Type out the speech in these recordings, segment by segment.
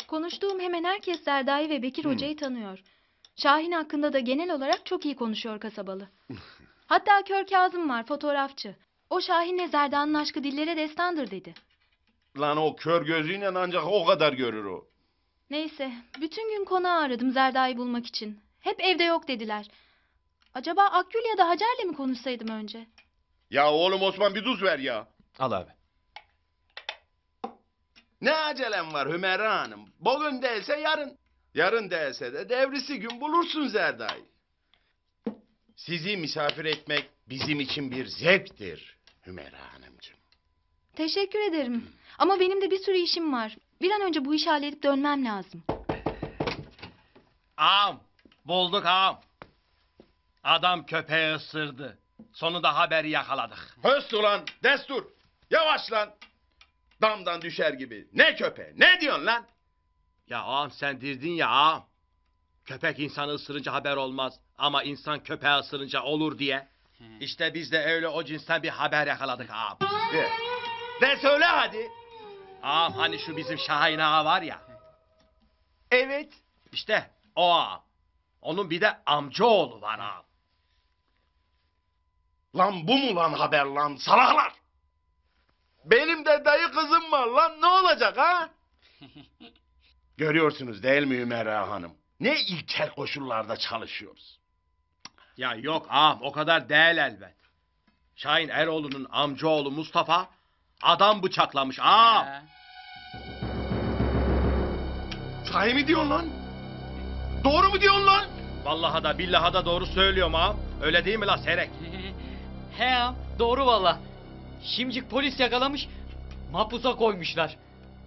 Konuştuğum hemen herkes Zerda'yı ve Bekir Hoca'yı tanıyor. Şahin hakkında da genel olarak çok iyi konuşuyor kasabalı. Hatta Kör Kazım var, fotoğrafçı. O Şahin'le Zerda'nın aşkı dillere destandır dedi. Lan o kör gözüyle ancak o kadar görür o. Neyse, bütün gün konağı aradım Zerda'yı bulmak için. Hep evde yok dediler. Acaba Akgül ya da Hacer'le mi konuşsaydım önce? Ya oğlum Osman bir tuz ver ya. Al abi. Ne acelem var Hümeyra Hanım? Bugün değilse yarın. Yarın değilse de devrisi gün bulursun Zerda'yı. Sizi misafir etmek bizim için bir zevktir Hümeyra Hanımcığım. Teşekkür ederim. Ama benim de bir sürü işim var. Bir an önce bu işi halledip dönmem lazım. Ağam, bulduk ağam. Adam köpeği ısırdı. Sonunda haberi yakaladık. Höst ulan destur. Yavaş lan. Damdan düşer gibi. Ne köpeği ne diyorsun lan? Ya ağam sen dirdin ya ağam. Köpek insanı ısırınca haber olmaz. Ama insan köpeği ısırınca olur diye. İşte biz de öyle o cinsten bir haber yakaladık ağam. De söyle hadi. Ağam hani şu bizim Şahin ağa var ya. Evet. İşte o ağam. Onun bir de amcaoğlu var ağam. Lan bu mu lan haber lan salaklar? Benim de dayı kızım var lan ne olacak ha? Görüyorsunuz değil mi Hümeyra Hanım? Ne ilkel koşullarda çalışıyoruz. Ya yok ağam o kadar değil elbet. Şahin Eroğlu'nun amcaoğlu Mustafa adam bıçaklamış ağam. Sahi mi diyorsun lan? Doğru mu diyorsun lan? Vallahi da billahi da doğru söylüyorum ağam. Öyle değil mi la Serek? He ağam, doğru valla. Şimdicik polis yakalamış, mahpusa koymuşlar.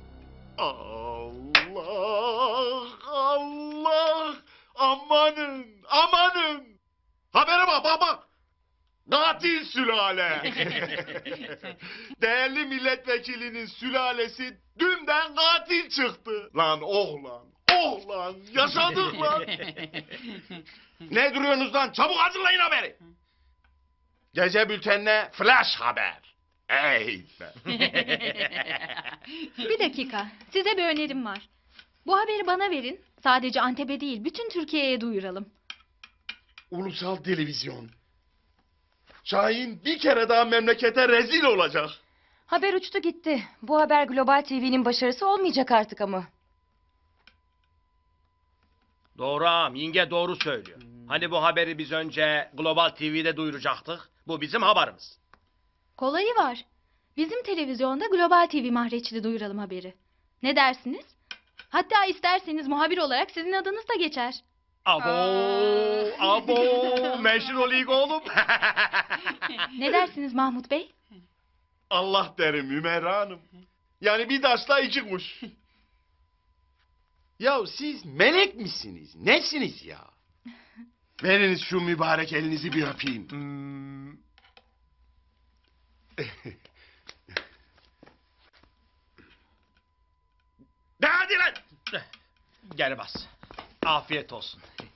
Allah Allah amanın amanın. Habere bak. Katil sülale. Değerli milletvekilinin sülalesi dünden katil çıktı. Lan oğlan yaşadık lan. Ne duruyorsunuz lan çabuk hazırlayın haberi. Gece bültenine flash haber. Ey be. Bir dakika, size bir önerim var. Bu haberi bana verin. Sadece Antep'e değil, bütün Türkiye'ye duyuralım. Ulusal televizyon. Şahin bir kere daha memlekete rezil olacak. Haber uçtu gitti. Bu haber Global TV'nin başarısı olmayacak artık ama. Doğru ağam yenge doğru söylüyor. Hani bu haberi biz önce Global TV'de duyuracaktık. Bu bizim haberimiz. Kolayı var. Bizim televizyonda Global TV mahreçli duyuralım haberi. Ne dersiniz? Hatta isterseniz muhabir olarak sizin adınız da geçer. Abo meşhur olayım oğlum. Ne dersiniz Mahmut Bey? Allah derim Hümeyra Hanım. Yani bir taşla iki kuş. Ya siz melek misiniz? Nesiniz ya? Veriniz şu mübarek elinizi bir öpeyim. De hadi lan. Gel bas. Afiyet olsun.